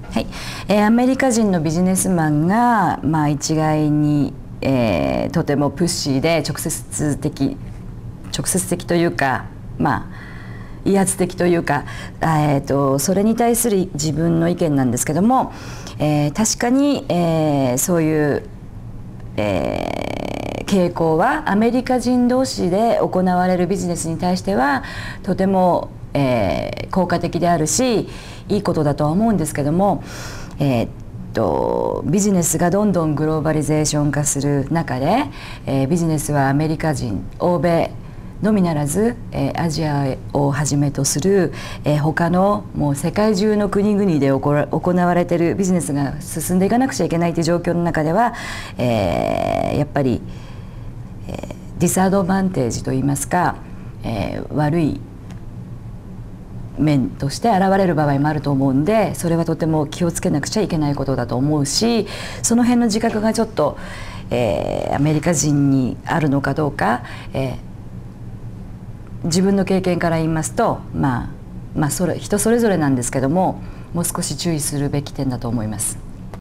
はい、アメリカ人のビジネスマンが、一概に、とてもプッシーで直接的というか、威圧的というか、それに対する自分の意見なんですけども、確かに、そういう、傾向はアメリカ人同士で行われるビジネスに対してはとても、効果的であるしいいことだとは思うんですけども、ビジネスがどんどんグローバリゼーション化する中で、ビジネスはアメリカ人、欧米のみならず、アジアをはじめとする、他のもう世界中の国々で行われているビジネスが進んでいかなくちゃいけないという状況の中では、やっぱり、ディスアドバンテージといいますか、悪い面として現れる場合もあると思うんで、それはとても気をつけなくちゃいけないことだと思うし、その辺の自覚がちょっと、アメリカ人にあるのかどうか、自分の経験から言いますと、人それぞれなんですけども、もう少し注意するべき点だと思います。